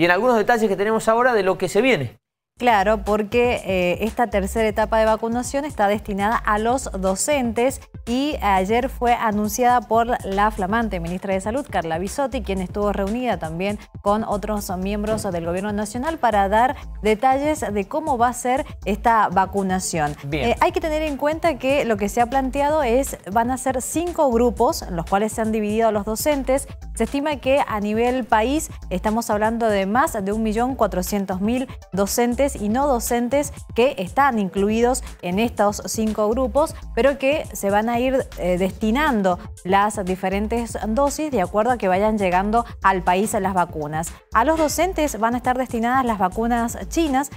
y en algunos detalles que tenemos ahora de lo que se viene. Claro, porque esta tercera etapa de vacunación está destinada a los docentes y ayer fue anunciada por la flamante ministra de Salud, Carla Bisotti, quien estuvo reunida también con otros miembros del Gobierno Nacional para dar detalles de cómo va a ser esta vacunación. Hay que tener en cuenta que lo que se ha planteado van a ser 5 grupos en los cuales se han dividido a los docentes. Se estima que a nivel país estamos hablando de más de 1.400.000 docentes y no docentes que están incluidos en estos 5 grupos, pero que se van a ir destinando las diferentes dosis de acuerdo a que vayan llegando al país las vacunas. A los docentes van a estar destinadas las vacunas chinas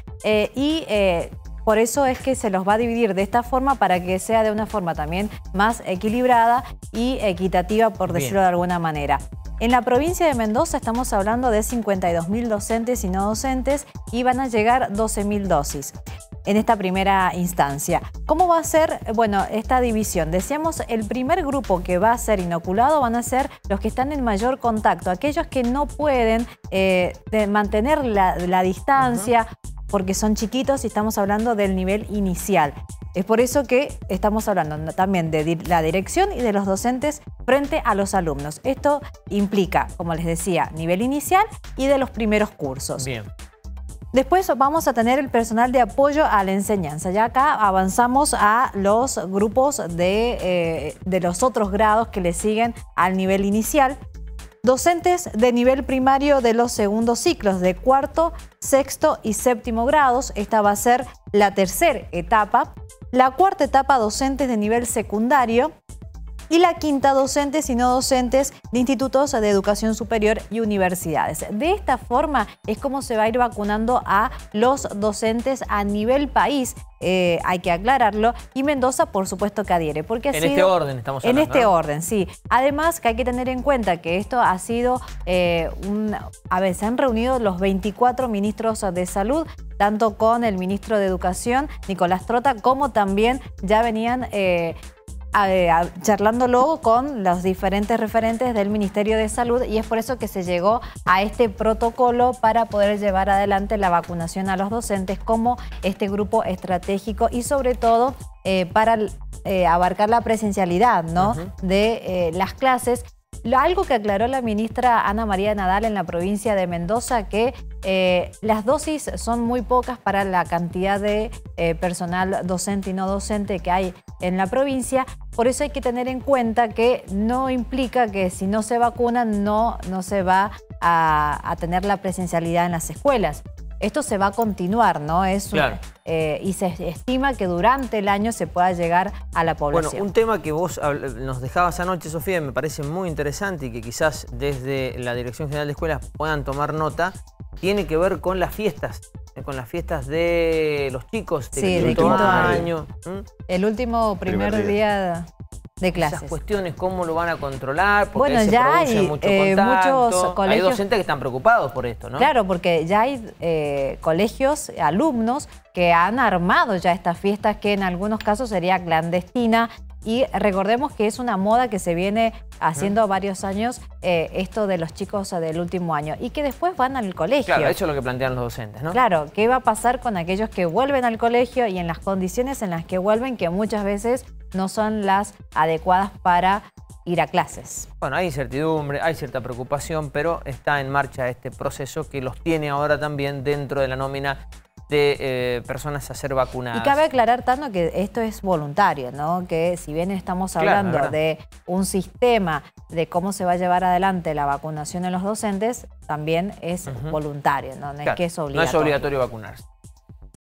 por eso es que se los va a dividir de esta forma para que sea de una forma también más equilibrada y equitativa, por decirlo de alguna manera. En la provincia de Mendoza estamos hablando de 52.000 docentes y no docentes y van a llegar 12.000 dosis en esta primera instancia. ¿Cómo va a ser, esta división? Decíamos, el primer grupo que va a ser inoculado van a ser los que están en mayor contacto, aquellos que no pueden mantener la distancia, porque son chiquitos y estamos hablando del nivel inicial. Es por eso que estamos hablando también de la dirección y de los docentes frente a los alumnos. Esto implica, como les decía, nivel inicial y de los primeros cursos. Bien. Después vamos a tener el personal de apoyo a la enseñanza. Ya acá avanzamos a los grupos de los otros grados que le siguen al nivel inicial. Docentes de nivel primario de los segundos ciclos, de cuarto, sexto y séptimo grados. Esta va a ser la tercera etapa. La cuarta etapa, docentes de nivel secundario. Y la quinta, docentes y no docentes de institutos de educación superior y universidades. De esta forma es como se va a ir vacunando a los docentes a nivel país. Hay que aclararlo. Y Mendoza, por supuesto, que adhiere. Porque en este orden estamos hablando. En este orden, sí. Además, que hay que tener en cuenta que esto ha sido... se han reunido los 24 ministros de salud, tanto con el ministro de Educación, Nicolás Trota, como también ya venían... charlando luego con los diferentes referentes del Ministerio de Salud, y es por eso que se llegó a este protocolo para poder llevar adelante la vacunación a los docentes como este grupo estratégico y sobre todo para abarcar la presencialidad, ¿no? De las clases. Algo que aclaró la ministra Ana María Nadal en la provincia de Mendoza, que las dosis son muy pocas para la cantidad de personal docente y no docente que hay en la provincia. Por eso hay que tener en cuenta que no implica que si no se vacunan no se va a tener la presencialidad en las escuelas. Esto se va a continuar, ¿no? Claro. Y se estima que durante el año se pueda llegar a la población. Bueno, un tema que vos nos dejabas anoche, Sofía, me parece muy interesante y que quizás desde la Dirección General de Escuelas puedan tomar nota, tiene que ver con las fiestas de los chicos del quinto año. El último primer día de clases. Esas cuestiones, ¿cómo lo van a controlar? Porque bueno, ya hay mucho contacto. muchos colegios... Hay docentes que están preocupados por esto, ¿no? Claro, porque ya hay colegios, alumnos que han armado ya estas fiestas que en algunos casos sería clandestina. Y recordemos que es una moda que se viene haciendo varios años, esto de los chicos del último año, y que después van al colegio. Claro, eso es lo que plantean los docentes, ¿no? Claro, ¿qué va a pasar con aquellos que vuelven al colegio y en las condiciones en las que vuelven, que muchas veces no son las adecuadas para ir a clases? Bueno, hay incertidumbre, hay cierta preocupación, pero está en marcha este proceso que los tiene ahora también dentro de la nómina de personas a ser vacunadas. Y cabe aclarar, Tano, que esto es voluntario, ¿no? Que si bien estamos hablando de un sistema de cómo se va a llevar adelante la vacunación en los docentes, también es voluntario, ¿no? No es que es obligatorio. No es obligatorio vacunarse.